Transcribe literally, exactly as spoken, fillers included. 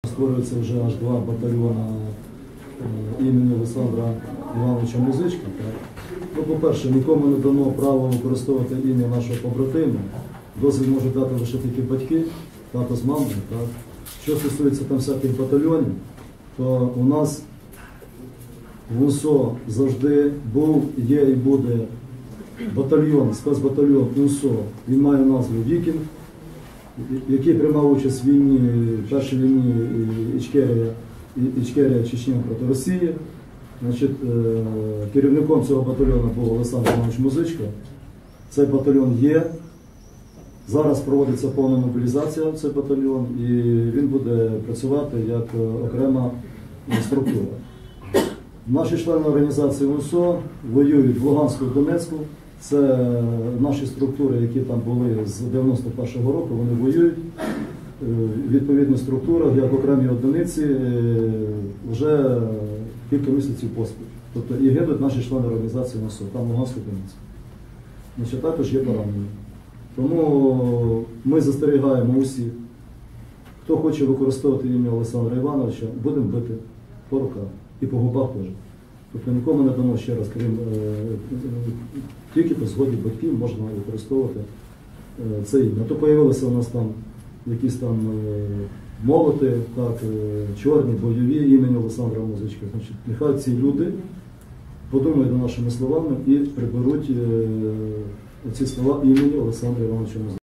Створюється вже аж два батальйони імені Олександра Івановича Музичка. Ну, по-перше, нікому не дано право використовувати ім'я нашого побратима. Дозвіл можуть дати лише тільки батьки, тато з мамою. Так? Що стосується там всяких батальйонів, то у нас в УНСО завжди був, є і буде батальйон, спецбатальйон УНСО. Він має назву «Вікінг», який приймав участь в війні, в першій війні Ічкерія, Ічкерія Чечня проти Росії. Значить, керівником цього батальйону був Олександр Іванович Музичка. Цей батальйон є. Зараз проводиться повна мобілізація в цей батальйон, і він буде працювати як окрема структура. Наші члени організації УНСО воюють в Луганську і Донецьку. Це наші структури, які там були з дев'яносто першого року, вони воюють в відповідних структурах, як окремі одиниці, вже кілька місяців поспіль. Тобто і гинуть наші члени організації УНСО, там Луганську і Донецьку. Значить, також є поранені. Тому ми застерігаємо усіх, хто хоче використовувати ім'я Олександра Івановича, будемо бити по руках і по губах теж. Тобто нікому не дано, ще раз, крім тільки по згоді батьків можна використовувати це ім'я. То з'явилися у нас там якісь там молоти, так, чорні, бойові імені Олександра Музичка. Значить, нехай ці люди подумають над нашими словами і приберуть ці слова імені Олександра Івановича Музичка.